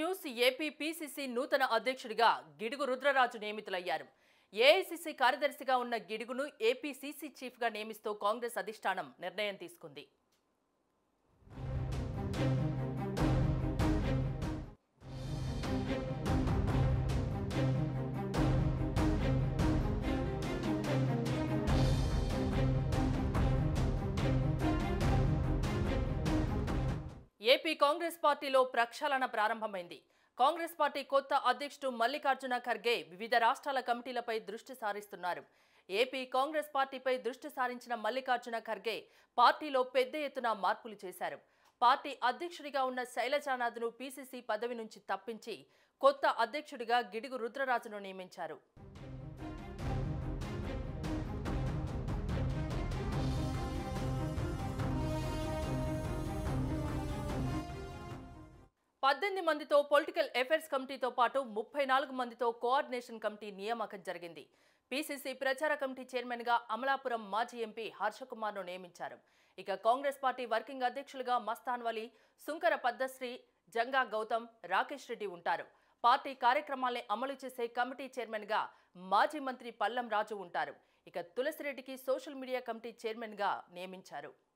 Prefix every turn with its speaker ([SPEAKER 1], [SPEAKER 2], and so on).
[SPEAKER 1] News AP PCC నూతన అధ్యక్షుడిగా గిడుగు రుద్రరాజు నియమితులయ్యారు. ఏఐసీసీ కార్యదర్శిగా ఉన్న గిడుగును APCC చీఫ్గా నియమిస్తూ కాంగ్రెస్ అధిష్టానం నిర్ణయం తీసుకుంది. ఏపీ కాంగ్రెస్ పార్టీలో ప్రక్షాళన ప్రారంభమైంది. కాంగ్రెస్ పార్టీ కొత్త అధ్యక్షుడు మల్లికార్జున ఖర్గే వివిధ రాష్ట్రాల కమిటీలపై దృష్టి సారిస్తున్నారు. ఏపీ కాంగ్రెస్ పార్టీపై దృష్టి సారించిన మల్లికార్జున ఖర్గే పార్టీలో పెద్ద ఎత్తున మార్పులు చేశారు. పార్టీ అధ్యక్షుడిగా ఉన్న శైలజానాథ్ను PCC పదవి నుంచి తప్పించి కొత్త అధ్యక్షుడిగా గిడుగు రుద్రరాజును నియమించారు. పద్దెనిమిది మందితో పొలిటికల్ అఫైర్స్ కమిటీతో పాటు 34 మందితో కోఆర్డినేషన్ కమిటీ నియామకం జరిగింది. PCC ప్రచార కమిటీ చైర్మన్ గా అమలాపురం మాజీ ఎంపీ హర్షకుమార్ను నియమించారు. ఇక కాంగ్రెస్ పార్టీ వర్కింగ్ అధ్యక్షులుగా మస్తాన్ వలి, సుంకర పద్మశ్రీ, జంగా గౌతమ్, రాకేష్ రెడ్డి ఉంటారు. పార్టీ కార్యక్రమాల్ని అమలు చేసే కమిటీ చైర్మన్ గా మాజీ మంత్రి పల్లం రాజు ఉంటారు. ఇక తులసిరెడ్డికి సోషల్ మీడియా కమిటీ చైర్మన్ గా నియమించారు.